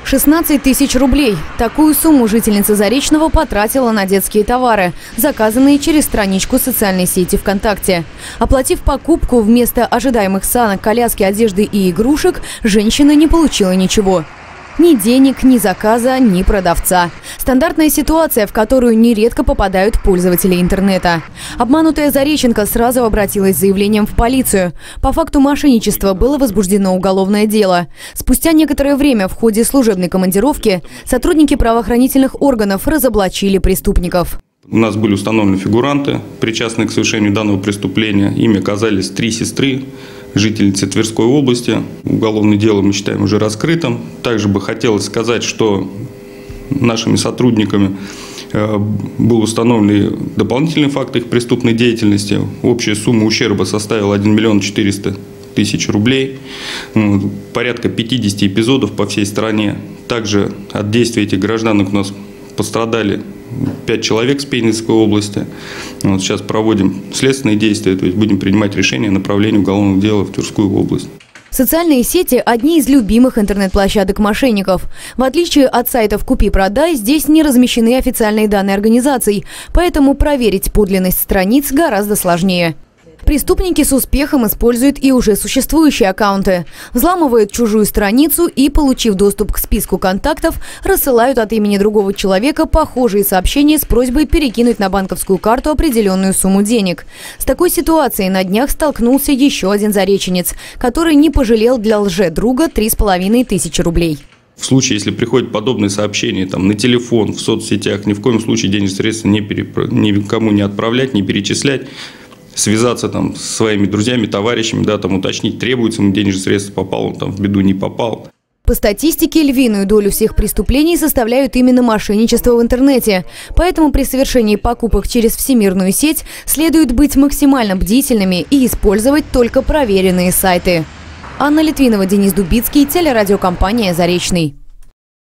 16 тысяч рублей. Такую сумму жительница Заречного потратила на детские товары, заказанные через страничку социальной сети ВКонтакте. Оплатив покупку, вместо ожидаемых санок, коляски, одежды и игрушек, женщина не получила ничего. Ни денег, ни заказа, ни продавца. Стандартная ситуация, в которую нередко попадают пользователи интернета. Обманутая зареченка сразу обратилась с заявлением в полицию. По факту мошенничества было возбуждено уголовное дело. Спустя некоторое время в ходе служебной командировки сотрудники правоохранительных органов разоблачили преступников. У нас были установлены фигуранты, причастные к совершению данного преступления. Ими оказались 3 сестры, жительницы Тверской области. Уголовное дело мы считаем уже раскрытым. Также бы хотелось сказать, что нашими сотрудниками был установлен дополнительный факт их преступной деятельности. Общая сумма ущерба составила 1 миллион 400 тысяч рублей. Порядка 50 эпизодов по всей стране. Также от действий этих гражданок у нас пострадали 5 человек с Пензенской области. Сейчас проводим следственные действия, то есть будем принимать решение о направлении уголовного дела в Тверскую область. Социальные сети – одни из любимых интернет-площадок мошенников. В отличие от сайтов «Купи-продай», здесь не размещены официальные данные организаций, поэтому проверить подлинность страниц гораздо сложнее. Преступники с успехом используют и уже существующие аккаунты. Взламывают чужую страницу и, получив доступ к списку контактов, рассылают от имени другого человека похожие сообщения с просьбой перекинуть на банковскую карту определенную сумму денег. С такой ситуацией на днях столкнулся еще один зареченец, который не пожалел для лже-друга 3500 рублей. В случае, если приходят подобные сообщения на телефон, в соцсетях, ни в коем случае денежные средства никому не отправлять, не перечислять. Связаться с своими друзьями, товарищами, уточнить, требуется ему денежные средства, попал он в беду, не попал. По статистике, львиную долю всех преступлений составляют именно мошенничество в интернете. Поэтому при совершении покупок через всемирную сеть следует быть максимально бдительными и использовать только проверенные сайты. Анна Литвинова, Денис Дубицкий, телерадиокомпания «Заречный».